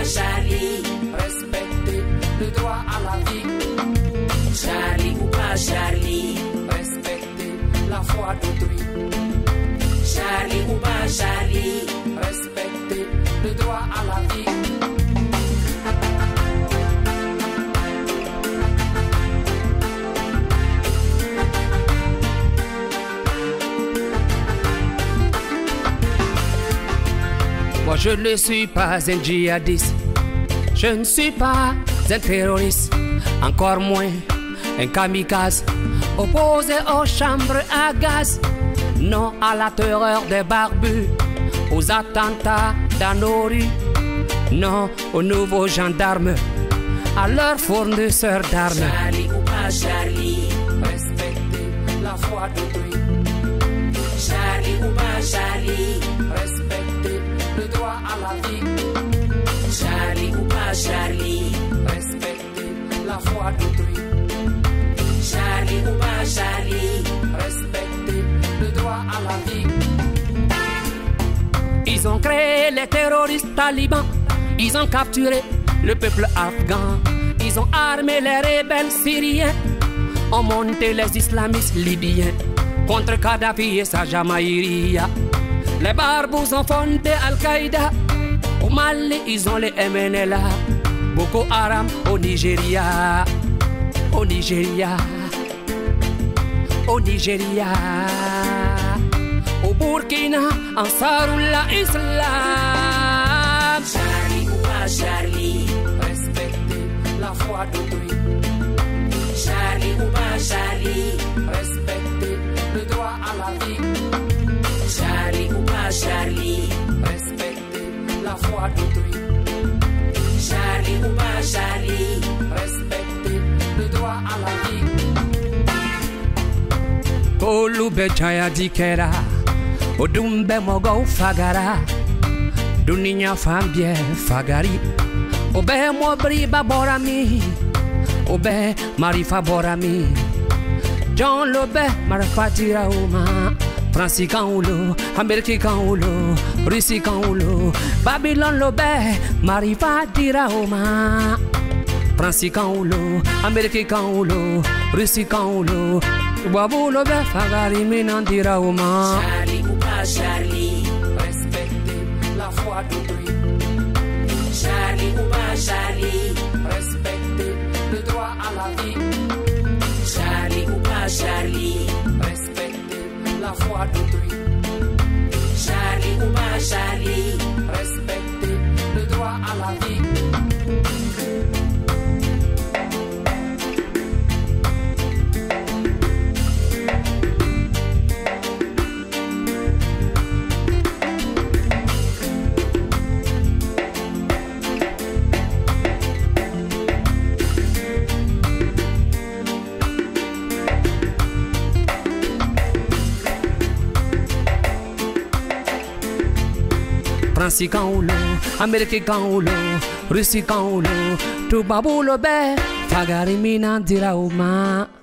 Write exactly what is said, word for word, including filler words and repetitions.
Charlie, respectez le droit à la vie. Charlie ou pas Charlie, respectez la foi d'autrui. Charlie ou pas Charlie, respectez le droit à la vie. Moi je ne suis pas un djihadiste, je ne suis pas un terroriste, encore moins un kamikaze, opposé aux chambres à gaz. Non à la terreur des barbus, aux attentats dans nos rues. Non aux nouveaux gendarmes, à leurs fournisseurs d'armes. Charlie ou pas Charlie, respectez la foi d'autrui. Charlie ou pas Charlie, respectez le droit à la vie. Charlie ou pas Charlie, respectez la foi d'autrui. Charlie ou pas Charlie, respectez le droit à la vie. Ils ont créé les terroristes talibans, ils ont capturé le peuple afghan, ils ont armé les rebelles syriens, ont monté les islamistes libyens contre Kadhafi et sa Jamaïria. Les barbous ont fondé Al-Qaïda, au Mali ils ont les M N L A, Boko Haram au Nigeria, au Nigeria, au Nigeria, au Burkina, Ansarullah Islam. Charlie ou pas Charlie, respectez la foi d'autrui. Charlie ou pas Charlie, respectez le droit à la vie. Charlie ou pas Charlie, respectez la foi d'autrui. Charlie ou pas Charlie, respectez le droit à la vie. Olube Jaya Dikera, Odumbe Mogo Fagara, Duninya Fambie Fagari, Obe Mobri Baborami, Obe Marifa Borami, John Lobe Marafati Rauma, Francis Kanoulo, Ameriki Kanoulo, Russi Kanoulo, Babylon Lobe Marifa Rauma, Francis Kanoulo, Ameriki Kanoulo, Russi Kanoulo. Babulo be fagari minandira uma. Charlie ou pas Charlie, respectez la foi d'autrui. Charlie ou pas Charlie, respectez le droit à la vie. Charlie ou pas Charlie, respectez la foi d'autrui. Charlie ou pas Charlie, respectez le droit à la vie. Francis Kanoulo, Ameriki Kanoulo, Russi Kanoulo, tu babulo be fagari minandira uma.